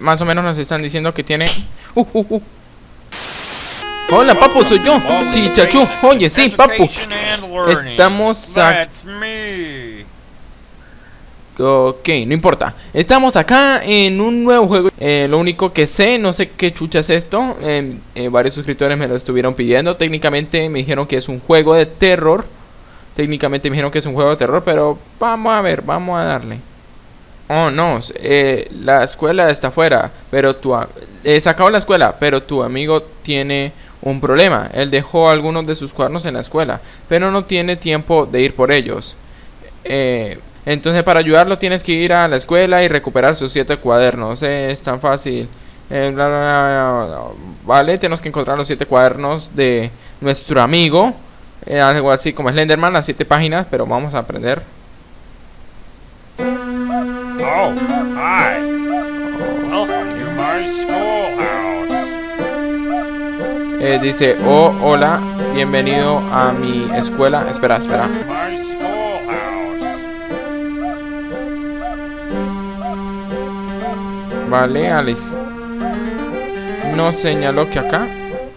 más o menos nos están diciendo que tiene... Hola, papu, soy yo, Chichachu. Oye, sí, papu. Estamos acá. Ok, no importa. Estamos acá en un nuevo juego. Lo único que sé, no sé qué chucha es esto. Varios suscriptores me lo estuvieron pidiendo. Técnicamente me dijeron que es un juego de terror. Pero vamos a ver, vamos a darle. Oh, no, la escuela está afuera. Pero se acabó la escuela, pero tu amigo tiene un problema. Él dejó algunos de sus cuadernos en la escuela, pero no tiene tiempo de ir por ellos. Entonces para ayudarlo tienes que ir a la escuela y recuperar sus 7 cuadernos. Es tan fácil. Vale, tenemos que encontrar los 7 cuadernos de nuestro amigo. Algo así como Slenderman, las 7 páginas, pero vamos a aprender. Oh, hi. Welcome to my schoolhouse. Dice, oh, hola, bienvenido a mi escuela. Espera. My schoolhouse. Vale, Alice. Nos señaló que acá.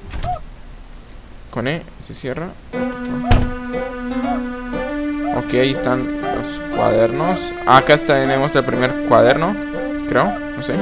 Con E, se cierra. Ok, ahí están los cuadernos. Acá tenemos el primer cuaderno, creo, no sé.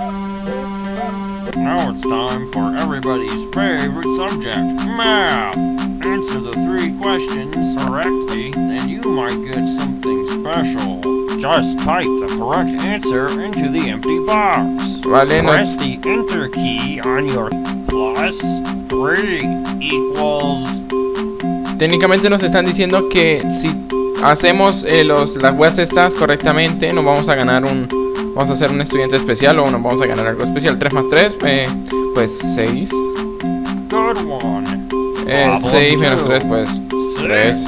Now it's time for everybody's favorite subject, math. Answer the 3 questions correctly, and you might get something special. Just type the correct answer into the empty box. Vale, Press the enter key on your +3 equals. Técnicamente nos están diciendo que si hacemos las webs estas correctamente, nos vamos a ganar vamos a ser un estudiante especial o nos vamos a ganar algo especial. 3 más 3, pues 6. Good one. 6 menos 3, pues 3.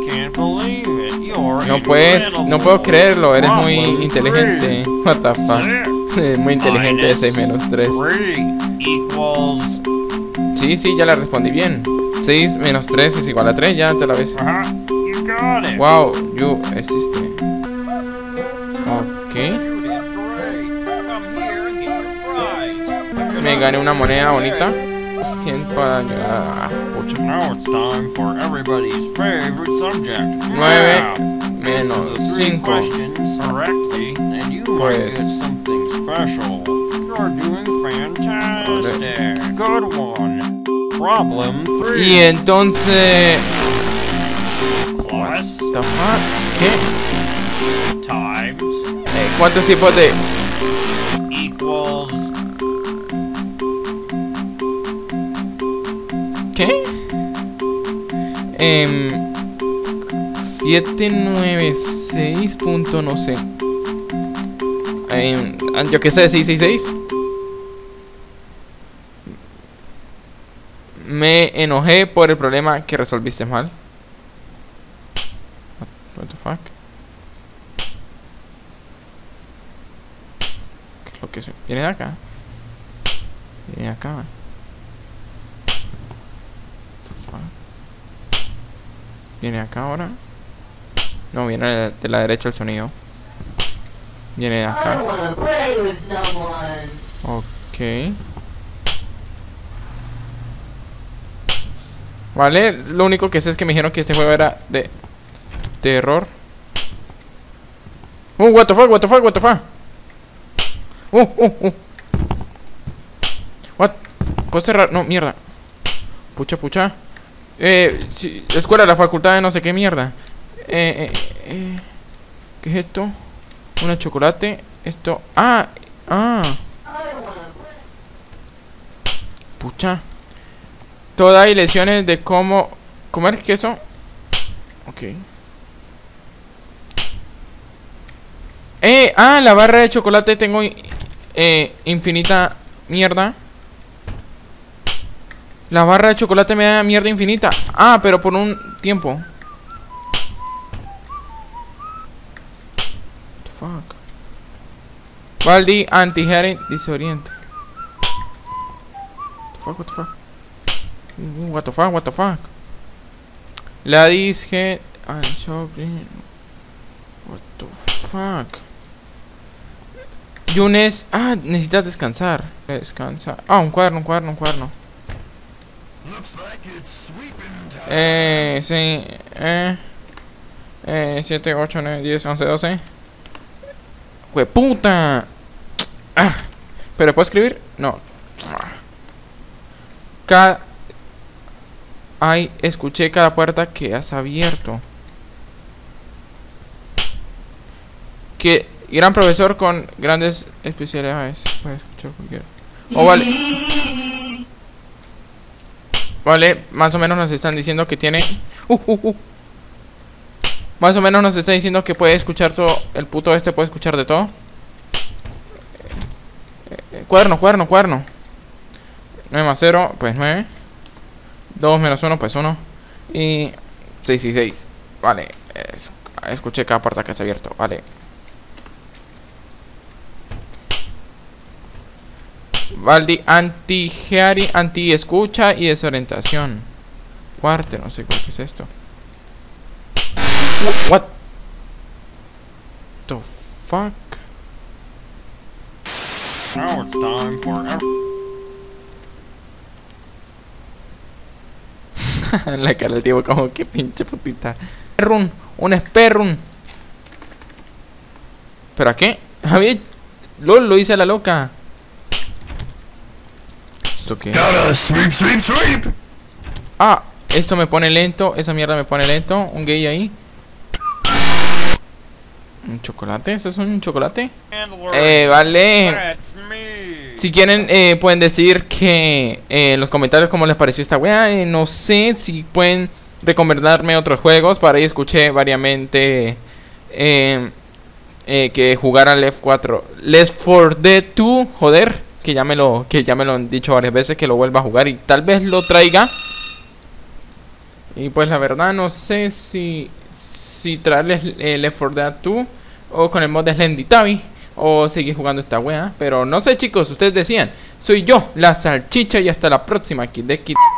No puedo creerlo, eres muy inteligente. What the fuck. Muy inteligente de 6 menos 3. Sí, ya la respondí bien. 6 menos 3 es igual a 3, ya te la ves. Wow, you existe. Ok. Me gané una moneda bonita. ¿Quién para ayudar? Pucha. 9 menos 5. Pues. Y entonces. What the fuck? ¿Qué? ¿Cuántos tipos de? ¿Qué? 796 punto no sé. Yo qué sé, 666. Me enojé por el problema que resolviste mal. What the fuck? ¿Qué es lo que se viene de acá? Viene de acá. What the fuck? Viene de acá ahora. No, viene de la derecha el sonido. Viene de acá. Ok. Vale, lo único que sé es que me dijeron que este juego era de terror. What the fuck. What? ¿Puedo cerrar? No, mierda. Pucha. Escuela, la facultad de no sé qué mierda. ¿Qué es esto? Un chocolate. Esto. Pucha. Todas hay lecciones de cómo comer queso. Ok. La barra de chocolate tengo infinita mierda. La barra de chocolate me da mierda infinita. Pero por un tiempo. What the fuck. Baldi anti-hearing disoriente. What the fuck. What the fuck. Ladies head and shopping. What the fuck. Yunes. Ah, necesitas descansar. Descansa. Ah, un cuaderno. Sí. 7, 8, 9, 10, 11, 12. ¡Jueputa! Ah, ¿pero puedo escribir? No. Ay, escuché cada puerta que has abierto. Que gran profesor con grandes especialidades. Puedes escuchar cualquiera. Oh, vale. Vale, más o menos nos están diciendo que tiene... Más o menos nos está diciendo que puede escuchar todo. El puto este puede escuchar de todo. Cuaderno. 9 más 0, pues 9. 2 menos 1, pues 1. Y 6 y 6. Vale, escuché cada puerta que se ha abierto. Vale. Valdi, anti-hearing, anti-escucha y desorientación. Cuarte, no sé cuál es esto. What the fuck? Now it's time for La cara del tío como que pinche putita. Run, un Sperrun. ¿Pero a qué? Javier, LOL, lo hice a la loca. ¿Esto qué? sweep. Ah, esto me pone lento. Esa mierda me pone lento. Un gay ahí. ¿Un chocolate? ¿Eso es un chocolate? Vale. Si quieren, pueden decir que en los comentarios cómo les pareció esta wea. No sé si pueden recomendarme otros juegos. Para ahí escuché variamente que jugara Left 4 Dead 2. Joder, que ya me lo han dicho varias veces, que lo vuelva a jugar y tal vez lo traiga. Y pues la verdad no sé si traerles Left 4 Dead 2 o con el mod de Slendy Tabby o seguir jugando esta wea. Pero no sé, chicos, ustedes decían. Soy yo, la salchicha, y hasta la próxima, Kid de Kid.